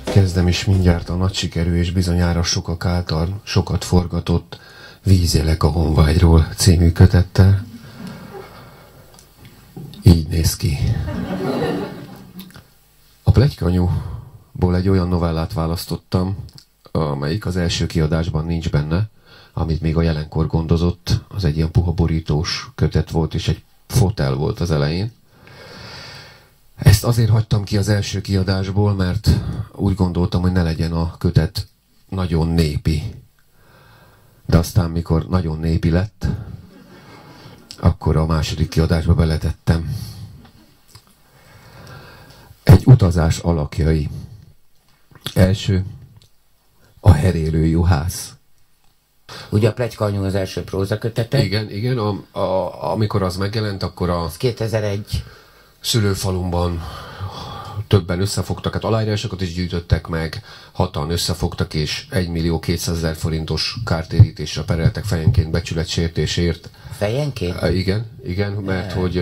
Kezdem is mindjárt a nagy sikerű és bizonyára sokak által sokat forgatott Vízjelek a honvágyról című kötettel. Így néz ki. A Pletykanyúból egy olyan novellát választottam, amelyik az első kiadásban nincs benne, amit még a Jelenkor gondozott. Az egy ilyen puha borítós kötet volt, és egy fotel volt az elején. Ezt azért hagytam ki az első kiadásból, mert úgy gondoltam, hogy ne legyen a kötet nagyon népi. De aztán, mikor nagyon népi lett, akkor a második kiadásba beletettem. Egy utazás alakjai. Első, a herélő juhász. Ugye a Pletykanyú az első prózakötete? Igen, amikor az megjelent, akkor a... Az 2001. Szülőfalumban többen összefogtak, hát aláírásokat is gyűjtöttek meg, hatan összefogtak, és 1.200.000 forintos kártérítésre pereltek fejenként becsületsértésért. Fejenként? Igen, mert hogy...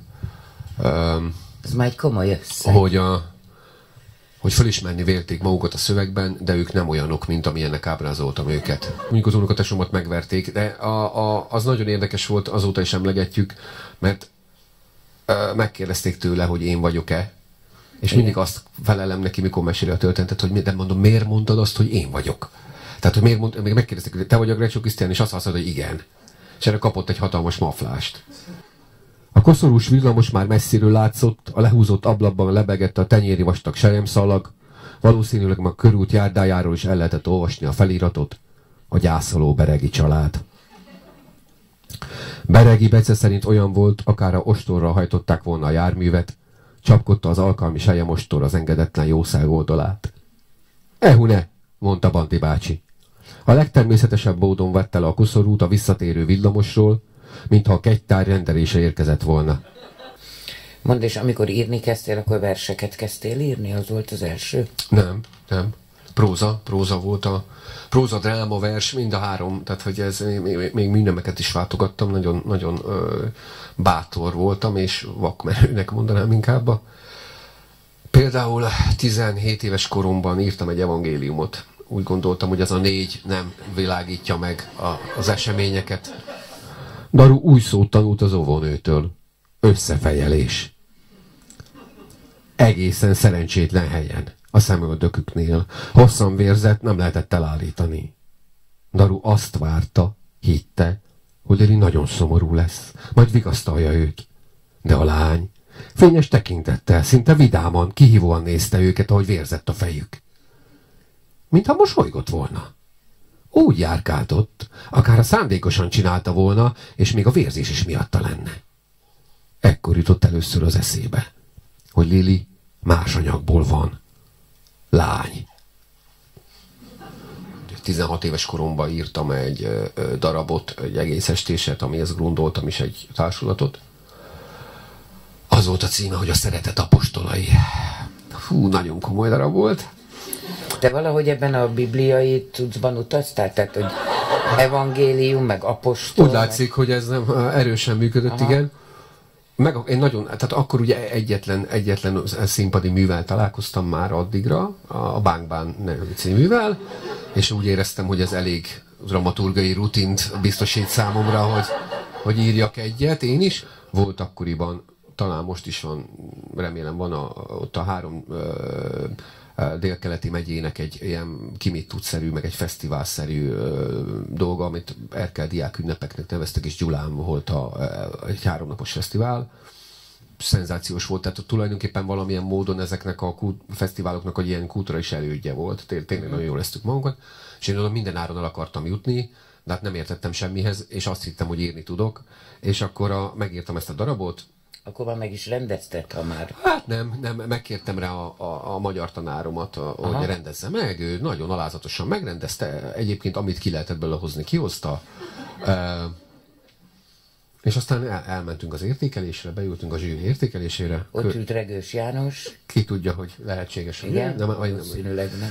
Ez már egy komoly összeg. Hogy felismerni vélték magukat a szövegben, de ők nem olyanok, mint amilyennek ábrázoltam őket. Mondjuk az unokatestvéremet megverték, de az nagyon érdekes volt, azóta is emlegetjük, mert megkérdezték tőle, hogy én vagyok-e, és mindig azt felelem neki, mikor meséli a történetet, hogy de mondom, miért mondtad azt, hogy én vagyok? Tehát, hogy miért még megkérdezték, hogy te vagy a Grecso Krisztián, és azt mondta, hogy igen. És erre kapott egy hatalmas maflást. A koszorús villamos már messziről látszott, a lehúzott ablakban lebegett a tenyéri vastag seremszalag, valószínűleg a körút járdájáról is el lehetett olvasni a feliratot, a gyászoló Beregi család. Beregi Bece szerint olyan volt, akár a ostorra hajtották volna a járművet, csapkodta az alkalmi selyemostor az engedetlen jószág oldalát. Ehune, mondta Bandi bácsi. A legtermészetesebb módon vette le a koszorút a visszatérő villamosról, mintha a kegytár rendelése érkezett volna. Mondd, és amikor írni kezdtél, akkor verseket kezdtél írni? Az volt az első? Nem. Próza volt a... Próza, dráma, vers, mind a három. Tehát, hogy ez még mindeneket is váltogattam. Nagyon bátor voltam, és vakmerőnek mondanám inkább. Például 17 éves koromban írtam egy evangéliumot. Úgy gondoltam, hogy ez a 4 nem világítja meg az eseményeket. Daru új szót tanult az óvónőtől. Összefejelés. Egészen szerencsétlen helyen. A szemöldöküknél. Hosszan vérzett, nem lehetett elállítani. Daru azt várta, hitte, hogy Lili nagyon szomorú lesz, majd vigasztalja őt. De a lány fényes tekintettel, szinte vidáman, kihívóan nézte őket, ahogy vérzett a fejük. Mintha mosolygott volna. Úgy járkáltott, akár szándékosan csinálta volna, és még a vérzés is miatta lenne. Ekkor jutott először az eszébe, hogy Lili más anyagból van. Lány. 16 éves koromban írtam egy darabot, egy egész estéset, amihez grundoltam is egy társulatot. Az volt a címe, hogy a szeretet apostolai. Hú, nagyon komoly darab volt. Te valahogy ebben a bibliai tucban utaztál? Tehát, hogy evangélium, meg apostol... Úgy látszik, hogy ez nem erősen működött, igen. Én tehát akkor ugye egyetlen színpadi művel találkoztam már addigra, a Bang Bang nevű cíművel, és úgy éreztem, hogy ez elég dramaturgai rutint biztosít számomra, hogy írjak egyet, én is. Volt akkoriban, talán most is van, remélem van ott a 3 délkeleti megyének egy ilyen ki mit tud-szerű, meg egy fesztiválszerű dolga, amit Erkel diák ünnepeknek neveztek, és Gyulán volt egy 3 napos fesztivál. Szenzációs volt, tehát tulajdonképpen valamilyen módon ezeknek a fesztiváloknak egy ilyen kulturális elődje volt. Tényleg nagyon jól lesztük magunkat. És én oda minden áron el akartam jutni, de hát nem értettem semmihez, és azt hittem, hogy írni tudok. És akkor megírtam ezt a darabot. Akkor már meg is rendezted, ha már... Hát nem, megkértem rá a magyar tanáromat, hogy rendezze meg, ő nagyon alázatosan megrendezte, egyébként amit ki lehetett belőle hozni, kihozta. És aztán elmentünk az értékelésre, beültünk a zsűri értékelésére. Ott ült Regős János. Ki tudja, hogy lehetséges. Igen, valószínűleg nem.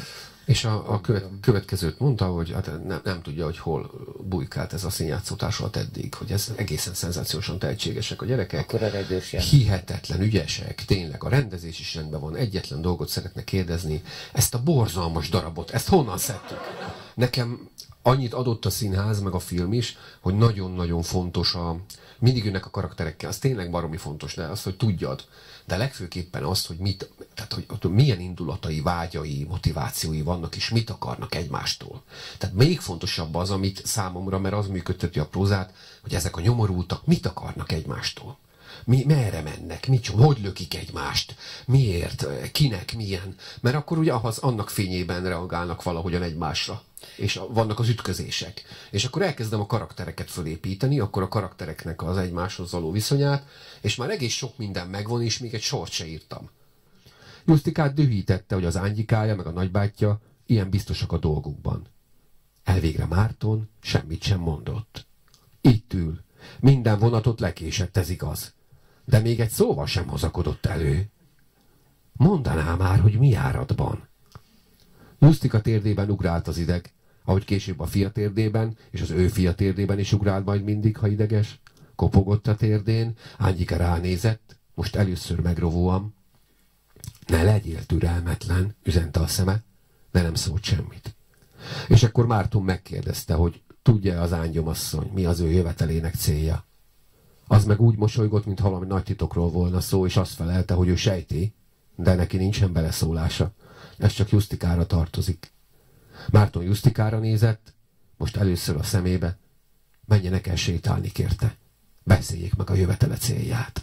És a következőt mondta, hogy hát nem tudja, hogy hol bujkált ez a színjátszótársulat eddig, hogy ez egészen szenzációsan tehetségesek a gyerekek. Akkor a hihetetlen ügyesek, tényleg a rendezés is rendben van. Egyetlen dolgot szeretne kérdezni, ezt a borzalmas darabot, ezt honnan szedtük? Nekem annyit adott a színház, meg a film is, hogy nagyon-nagyon fontos mindig jönnek a karakterekkel, az tényleg baromi fontos, de az, hogy tudjad. De legfőképpen az, hogy hogy milyen indulatai, vágyai, motivációi vannak, és mit akarnak egymástól. Tehát még fontosabb az, amit számomra, mert az működteti a prózát, hogy ezek a nyomorultak mit akarnak egymástól. Merre mennek, hogy lökik egymást, miért, kinek, milyen. Mert akkor ugye annak fényében reagálnak valahogyan egymásra. És vannak az ütközések. És akkor elkezdem a karaktereket fölépíteni, akkor a karaktereknek az egymáshoz való viszonyát, és már egész sok minden megvan, és még egy sort se írtam. Justikát dühítette, hogy az Ányikája meg a nagybátyja ilyen biztosak a dolgukban. Elvégre Márton semmit sem mondott. Itt ül. Minden vonatot lekésett, ez igaz. De még egy szóval sem hozakodott elő. Mondaná már, hogy mi járatban. Justika térdében ugrált az ideg, ahogy később a fia térdében, és az ő fia térdében is ugrált majd mindig, ha ideges. Kopogott a térdén, Ányika ránézett, most először megrovóan. Ne legyél türelmetlen, üzente a szeme, de nem szólt semmit. És akkor Márton megkérdezte, hogy tudja az ángyomasszony, mi az ő jövetelének célja. Az meg úgy mosolygott, mintha valami nagy titokról volna szó, és azt felelte, hogy ő sejti, de neki nincsen beleszólása. Ez csak Justikára tartozik. Márton Justikára nézett, most először a szemébe. Menjenek el sétálni, kérte. Beszéljék meg a jövetele célját.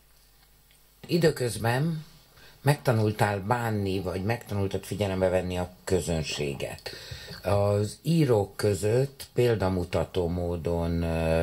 Időközben megtanultál bánni, vagy megtanultad figyelembe venni a közönséget. Az írók között példamutató módon,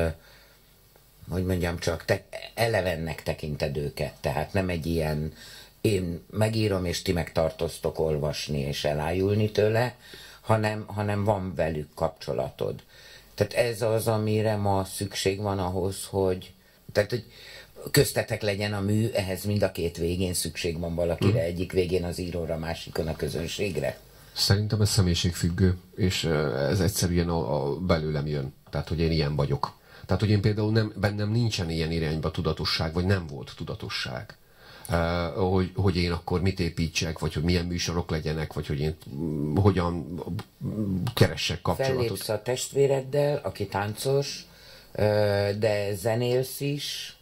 hogy mondjam csak, elevennek tekinted őket. Tehát nem egy ilyen, én megírom, és ti meg tartoztok olvasni, és elájulni tőle, hanem van velük kapcsolatod. Tehát ez az, amire ma szükség van ahhoz, hogy köztetek legyen a mű, ehhez mind a két végén szükség van valakire, egyik végén az íróra, másikon a közönségre. Szerintem ez személyiségfüggő, és ez egyszerűen belőlem jön. Tehát, hogy én ilyen vagyok. Tehát, hogy én például bennem nincsen ilyen irányba tudatosság, vagy nem volt tudatosság. Hogy én akkor mit építsek, vagy hogy milyen műsorok legyenek, vagy hogy én hogyan keressek kapcsolatot. Fellépsz a testvéreddel, aki táncos, de zenélsz is,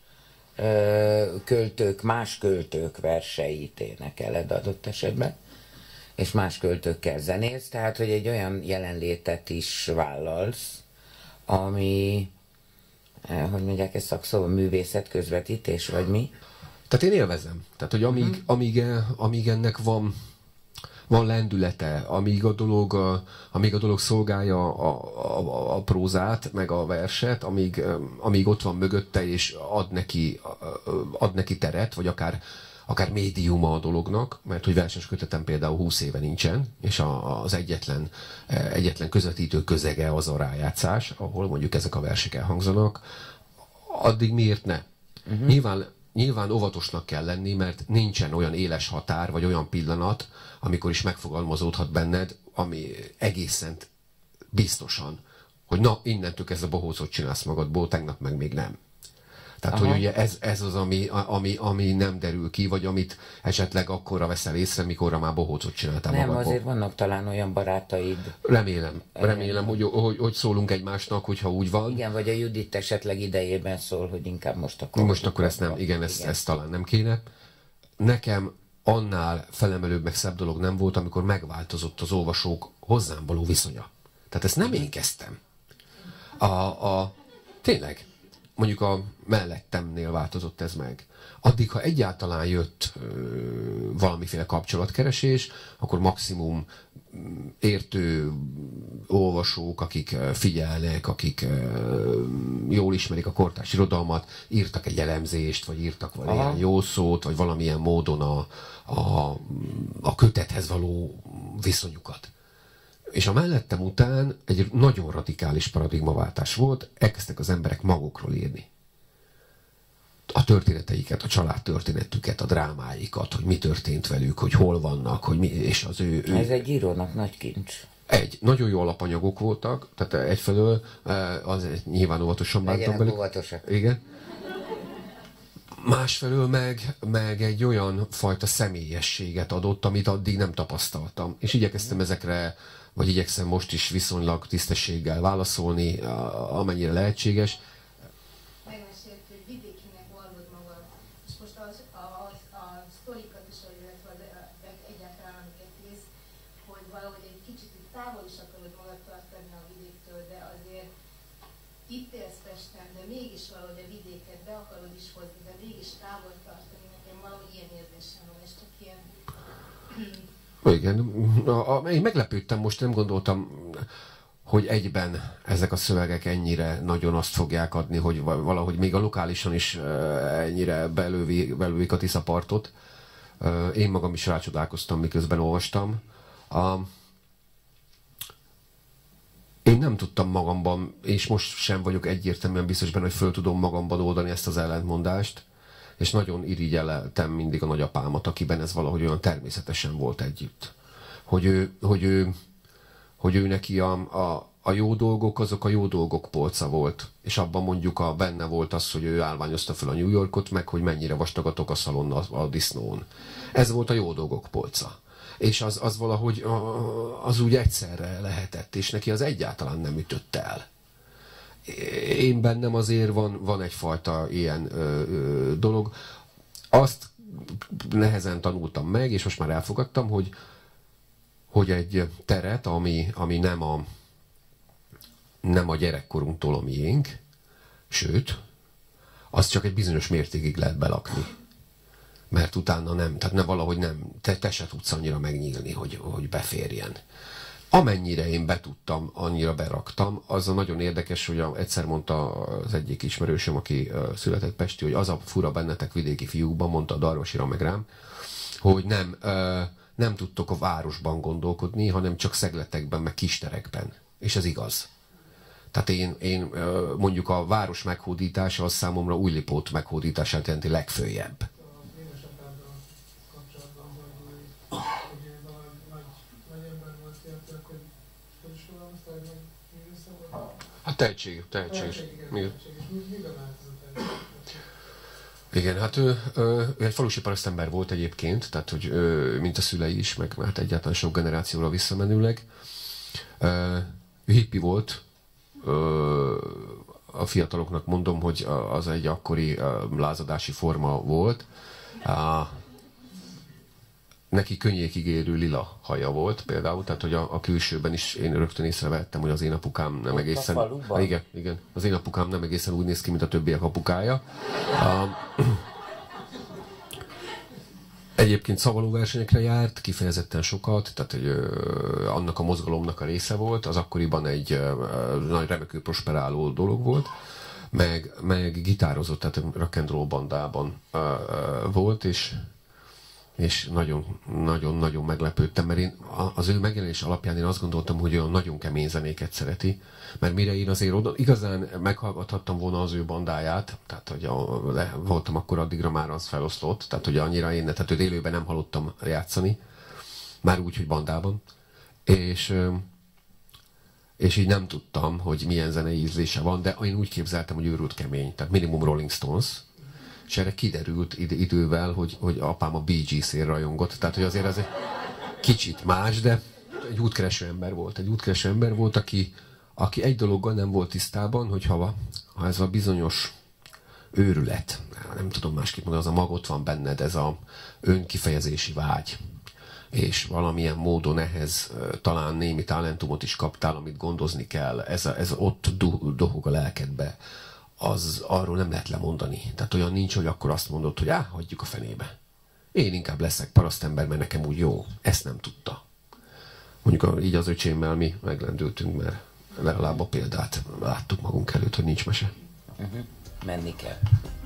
más költők verseit énekeled adott esetben, és más költőkkel zenélsz, tehát hogy egy olyan jelenlétet is vállalsz, ami, hogy mondják ezt szakszóval, művészet közvetítés, vagy mi? Tehát én élvezem. Tehát, hogy amíg ennek van lendülete, amíg a dolog szolgálja a prózát, meg a verset, amíg ott van mögötte, és ad neki teret, vagy akár médiuma a dolognak, mert hogy verses kötetem például 20 éve nincsen, és az egyetlen közvetítő közege az a rájátszás, ahol mondjuk ezek a versek elhangzanak, addig miért ne? Nyilván óvatosnak kell lenni, mert nincsen olyan éles határ, vagy olyan pillanat, amikor is megfogalmazódhat benned, ami egészen biztosan, hogy na, innentől kezdve bohócot csinálsz magadból, tegnap meg még nem. Tehát, hogy ugye ez az, ami nem derül ki, vagy amit esetleg akkorra veszel észre, mikorra már bohócot csináltál magadból. Nem, azért vannak talán olyan barátaid. Remélem, hogy szólunk egymásnak, hogyha úgy van. Igen, vagy a Judit esetleg idejében szól, hogy inkább most akkor... Most akkor ezt nem, igen, ezt talán nem kéne. Nekem annál felemelőbb, meg szebb dolog nem volt, amikor megváltozott az olvasók hozzám való viszonya. Tehát ezt nem én kezdtem. Tényleg. Mondjuk a mellettemnél változott ez meg. Addig, ha egyáltalán jött valamiféle kapcsolatkeresés, akkor maximum értő olvasók, akik figyelnek, akik jól ismerik a kortárs irodalmat, írtak egy elemzést, vagy írtak valamilyen jó szót, vagy valamilyen módon a kötethez való viszonyukat. És a mellettem után egy nagyon radikális paradigmaváltás volt, elkezdtek az emberek magukról írni. a történeteiket, a családtörténetüket, a drámáikat, hogy mi történt velük, hogy hol vannak, hogy mi, és az ő... Ez egy írónak nagy kincs. Nagyon jó alapanyagok voltak, tehát egyfelől az nyilván óvatosan bántam velük. Óvatosak. Igen. Másfelől meg egy olyan fajta személyességet adott, amit addig nem tapasztaltam. És igyekeztem ezekre, vagy igyekszem most is viszonylag tisztességgel válaszolni, amennyire lehetséges. Megmesélt, hogy vidékinek vallod magad, és most a sztorikat is, illetve egyáltalán amiket néz, hogy valahogy egy kicsit távol is akarod magad tartani a vidéktől, de azért itt élsz Pesten, de mégis valahogy a vidéket be akarod is hozni, de mégis távol tartani. Nekem valahogy ilyen érzésem van, és csak ilyen... Igen, én meglepődtem, most nem gondoltam, hogy egyben ezek a szövegek ennyire nagyon azt fogják adni, hogy valahogy még a lokálisan is ennyire belővik a Tiszapartot. Én magam is rácsodálkoztam, miközben olvastam. Én nem tudtam magamban, és most sem vagyok egyértelműen biztos benne, hogy föl tudom magamban oldani ezt az ellentmondást, és nagyon irigyeltem mindig a nagyapámat, akiben ez valahogy olyan természetesen volt együtt. Hogy ő neki a jó dolgok, azok a jó dolgok polca volt. És abban mondjuk benne volt az, hogy ő állványozta fel a New Yorkot, meg hogy mennyire vastag a tokaszalon a disznón. Ez volt a jó dolgok polca. És az valahogy az úgy egyszerre lehetett, és neki az egyáltalán nem ütött el. Én bennem azért van egyfajta ilyen dolog. Azt nehezen tanultam meg, és most már elfogadtam, hogy egy teret, ami nem a gyerekkorunktól a miénk, sőt, az csak egy bizonyos mértékig lehet belakni. Mert utána nem, tehát nem valahogy nem, te se tudsz annyira megnyílni, hogy beférjen. Amennyire én betudtam, annyira beraktam. Az a nagyon érdekes, hogy egyszer mondta az egyik ismerősöm, aki született pesti, hogy az a fura bennetek vidéki fiúkban, mondta a Darvasira meg rám, hogy nem tudtok a városban gondolkodni, hanem csak szegletekben, meg kisterekben. És ez igaz. Tehát én mondjuk a város meghódítása az számomra Újlipót meghódítását jelenti legföljebb. Hát tehetség. Igen, hát ő egy falusi parasztember volt egyébként, tehát hogy mint a szülei is, meg hát egyáltalán sok generációra visszamenőleg. Ő hippi volt, a fiataloknak mondom, hogy az egy akkori lázadási forma volt. Neki könnyékig érő lila haja volt például, tehát hogy a külsőben is én rögtön észrevettem, hogy az én apukám nem egészen... Igen. Az én apukám nem egészen úgy néz ki, mint a többiek apukája. Egyébként szavalóversenyekre járt, kifejezetten sokat, tehát hogy annak a mozgalomnak a része volt, az akkoriban egy nagy remekül prosperáló dolog volt, meg gitározott, tehát rock and roll bandában volt, és nagyon meglepődtem, mert én az ő megjelenés alapján én azt gondoltam, hogy olyan nagyon kemény zenéket szereti, mert mire én azért oda igazán meghallgathattam volna az ő bandáját, tehát hogy voltam akkor addigra már az feloszlott, tehát hogy annyira tehát őt élőben nem hallottam játszani, már úgy, hogy bandában, és így nem tudtam, hogy milyen zenei ízlése van, de én úgy képzeltem, hogy őrült kemény, tehát minimum Rolling Stones. És erre kiderült idővel, hogy apám a Bee Gees-ért rajongott. Tehát, hogy azért ez egy kicsit más, de egy útkereső ember volt, aki egy dologgal nem volt tisztában, hogy ha ez a bizonyos őrület, nem tudom másképp mondani, az a mag ott van benned, ez a önkifejezési vágy, és valamilyen módon ehhez talán némi talentumot is kaptál, amit gondozni kell, ez ott dohog a lelkedbe, az arról nem lehet lemondani. Tehát olyan nincs, hogy akkor azt mondod, hogy hagyjuk a fenébe. Én inkább leszek parasztember, mert nekem úgy jó. Ezt nem tudta. Mondjuk így az öcsémmel mi meglendültünk, mert legalább a példát láttuk magunk előtt, hogy nincs mese. Menni kell.